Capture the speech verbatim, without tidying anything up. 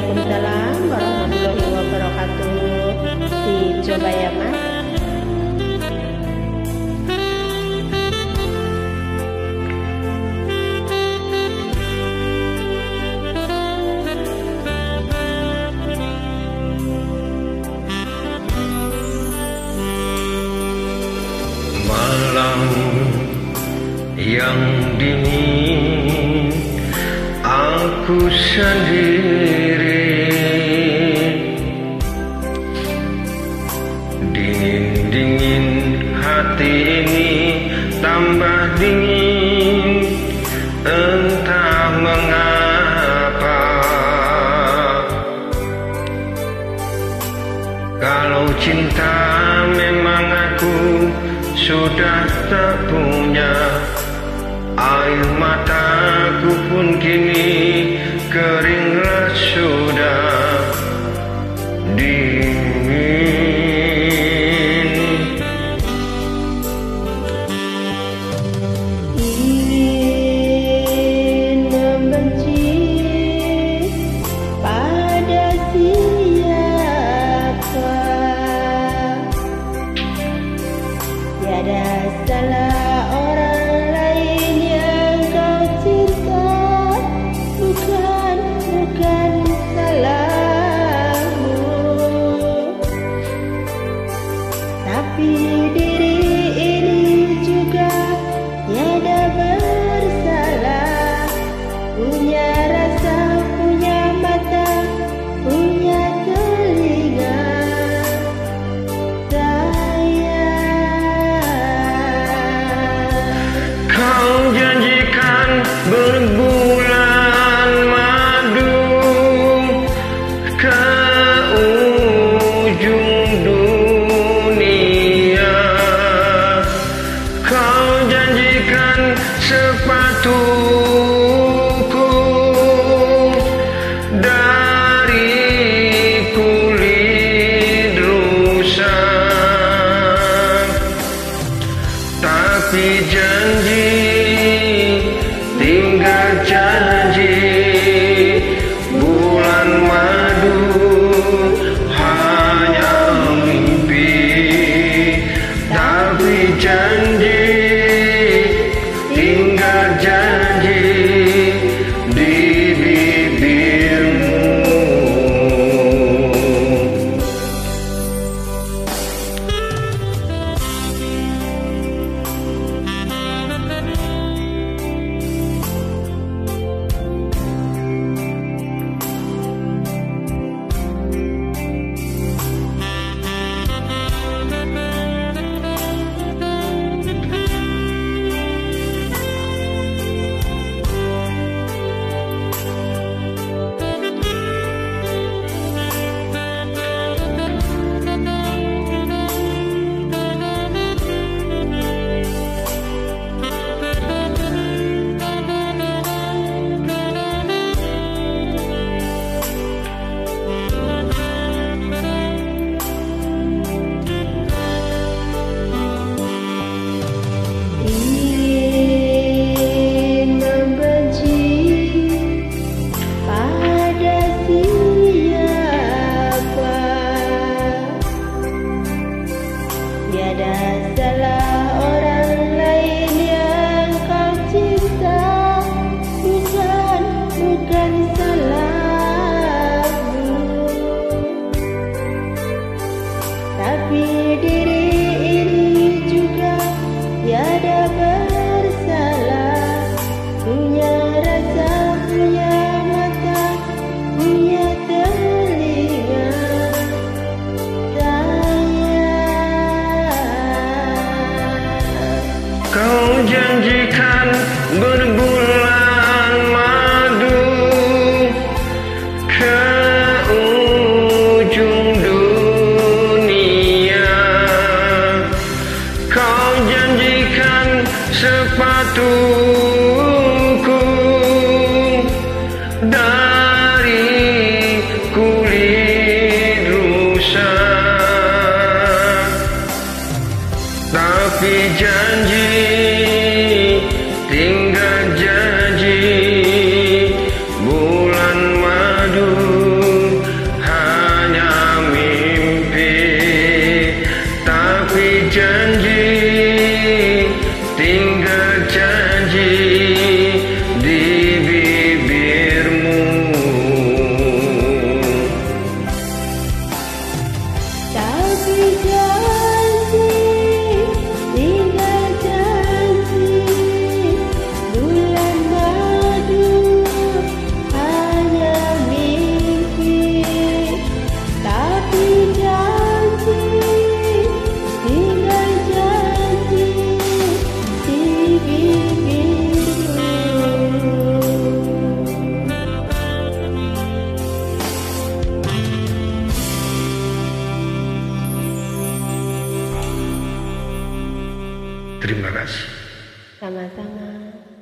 Waalaikumsalam warahmatullahi wabarakatuh. Dicoba ya Mas. Malam yang dingin, aku sendiri, dingin-dingin hati ini tambah dingin, entah mengapa. Kalau cinta memang aku sudah tak punya, air mataku pun kini keringlah sudah dingin. Ingin membenci pada siapa, tiada salah orang lain yang kau cinta, bukan, bukan salahmu. Tapi diri ini juga tiada bersalah, punya rasa, punya mata, punya telinga. Kau janjikan berbulan madu ke ujung dunia. Kau janjikan sepatuku dari kulit rusa. Tapi janji tinggal janji, bulan madu hanya mimpi. Tapi janji tinggal janji di bibirmu. Ingin membenci pada siapa, tiada salah orang lain yang kau cinta, bukan, bukan salahmu. Tapi diri ini juga tiada bersalah, punya rasa, punya mata, punya telinga. Sayang, Kau janjikan berbulan madu ke ujung dunia. Kau janjikan sepatuku dari kulit rusa. Tapi janji tinggal janji, bulan madu Sama-sama.